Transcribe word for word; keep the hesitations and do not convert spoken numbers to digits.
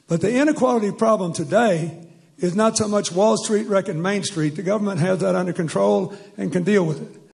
But the inequality problem today is not so much Wall Street wrecking Main Street. The government has that under control and can deal with it.